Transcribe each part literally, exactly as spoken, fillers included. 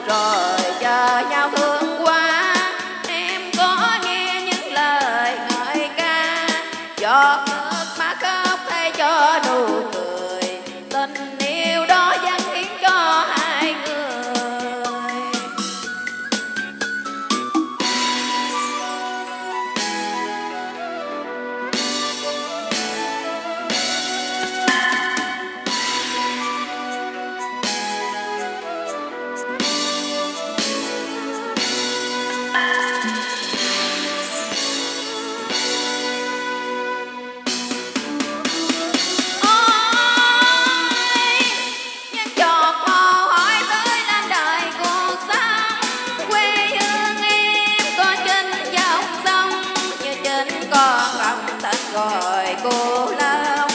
rồi chờ nhau thương quá. Em có nghe những lời ngợi ca, giọt nước mắt khóc thay cho nụ cười. Tình yêu đó dâng hiến cho hai người. Gọi cô Long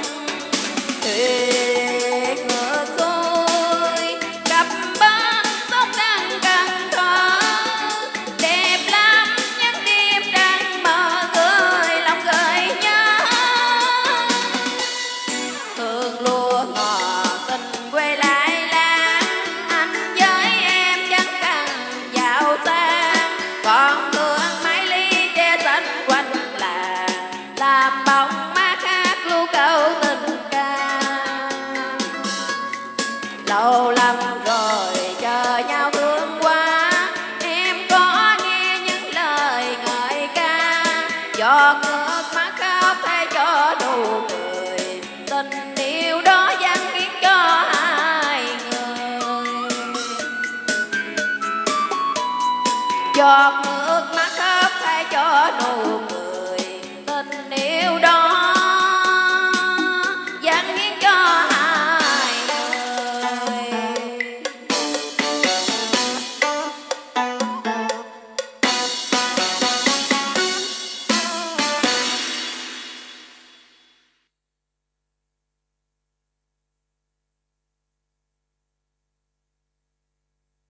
thuyền ngược xuôi cặp bến sông đang Cần Thơ, đẹp lắm những đêm đang mơ cười lòng gợi nhớ. Hương lúa ngọt tình quê lại lan, anh với em chẳng cần giàu sang, còn thương mái ly tre xanh quanh làng làm bóng mát hát lưu câu tình ca. Lâu lắm rồi chờ nhau thương quá, em có nghe những lời ngợi ca, giọt nước mắt khóc thay cho nụ cười. Tình yêu đó dâng hiến cho hai người. Giọt nước mắt khóc thay cho nụ cười.